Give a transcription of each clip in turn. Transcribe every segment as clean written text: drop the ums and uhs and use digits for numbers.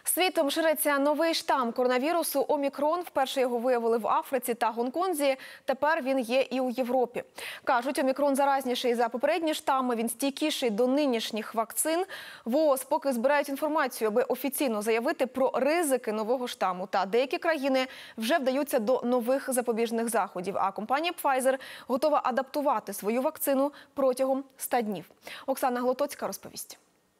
Світом шириться новий штам коронавірусу «Омікрон». Вперше його виявили в Африці та Гонконзі. Тепер він є і у Європі. Кажуть, «Омікрон» заразніший за попередні штами, він стійкіший до нинішніх вакцин. ВООЗ поки збирають інформацію, аби офіційно заявити про ризики нового штаму. Та деякі країни вже вдаються до нових запобіжних заходів. А компанія Pfizer готова адаптувати свою вакцину протягом 100 днів. Оксана Глотоцька розповість.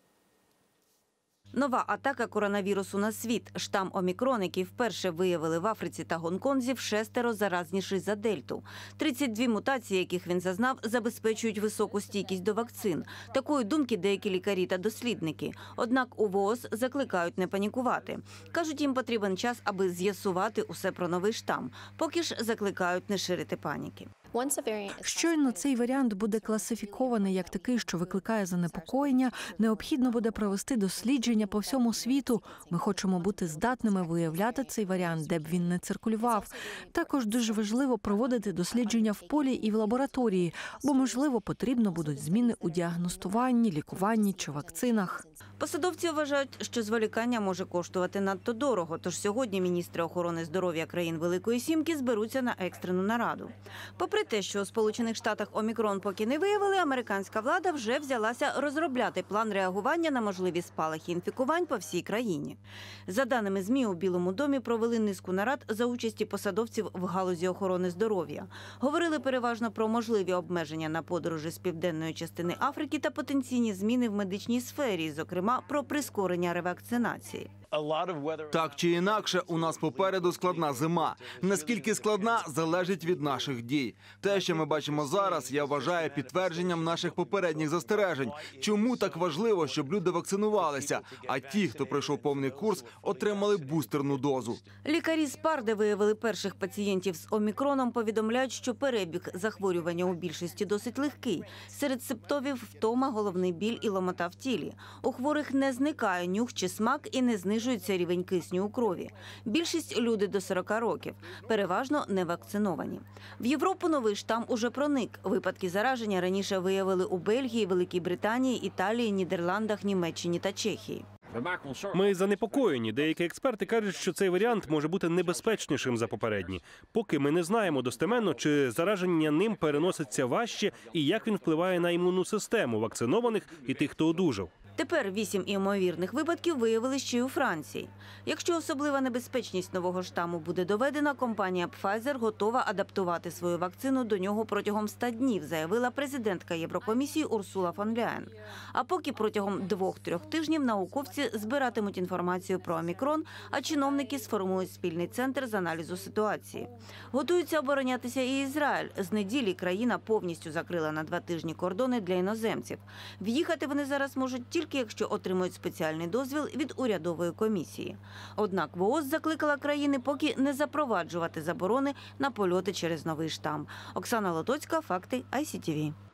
Нова атака коронавірусу на світ. Штам «Омікрон», який вперше виявили в Африці та Гонконзі, вшестеро заразніший за дельту. 32 мутації, яких він зазнав, забезпечують високу стійкість до вакцин. Такої думки деякі лікарі та дослідники. Однак у ВООЗ закликають не панікувати. Кажуть, їм потрібен час, аби з'ясувати усе про новий штам. Поки ж закликають не ширити паніки. Щойно цей варіант буде класифікований як такий, що викликає занепокоєння, необхідно буде провести дослідження по всьому світу. Ми хочемо бути здатними виявляти цей варіант, де б він не циркулював. Також дуже важливо проводити дослідження в полі і в лабораторії, бо, можливо, потрібно будуть зміни у діагностуванні, лікуванні чи вакцинах. Посадовці вважають, що зволікання може коштувати надто дорого, тож сьогодні міністри охорони здоров'я країн Великої Сімки зберуться на екстрену нараду. Попри те, що у Сполучених Штатах «Омікрон» поки не виявили, американська влада вже взялася розробляти план реагування на можливі спалахи інфікувань по всій країні. За даними ЗМІ, у Білому домі провели низку нарад за участі посадовців в галузі охорони здоров'я. Говорили переважно про можливі обмеження на подорожі з південної частини Африки та потенційні зміни в медичній сфері, зокрема про прискорення ревакцинації. Так чи інакше, у нас попереду складна зима. Наскільки складна, залежить від наших дій. Те, що ми бачимо зараз, я вважаю підтвердженням наших попередніх застережень. Чому так важливо, щоб люди вакцинувалися, а ті, хто пройшов повний курс, отримали бустерну дозу? Лікарі з ПАР, де виявили перших пацієнтів з «Омікроном», повідомляють, що перебіг захворювання у більшості досить легкий. Серед симптомів – втома, головний біль і ломота в тілі. У хворих не зникає нюх чи смак і не знижується рівень кисню у крові. Більшість – люди до 40 років, переважно не вакциновані. В Європу новий штам уже проник. Випадки зараження раніше виявили у Бельгії, Великій Британії, Італії, Нідерландах, Німеччині та Чехії. Ми занепокоєні. Деякі експерти кажуть, що цей варіант може бути небезпечнішим за попередні. Поки ми не знаємо достеменно, чи зараження ним переноситься важче і як він впливає на імунну систему вакцинованих і тих, хто одужав. Тепер 8 імовірних випадків виявили ще й у Франції. Якщо особлива небезпечність нового штаму буде доведена, компанія Pfizer готова адаптувати свою вакцину до нього протягом 100 днів, заявила президентка Єврокомісії Урсула фон Ляєн. А поки протягом 2-3 тижнів науковці збиратимуть інформацію про «Омікрон», а чиновники сформують спільний центр з аналізу ситуації. Готується оборонятися і Ізраїль. З неділі країна повністю закрила на 2 тижні кордони для іноземців. В'їхати вони зараз можуть тільки якщо отримують спеціальний дозвіл від урядової комісії. Однак ВООЗ закликала країни поки не запроваджувати заборони на польоти через новий штам. Оксана Лотоцька, факти ICTV.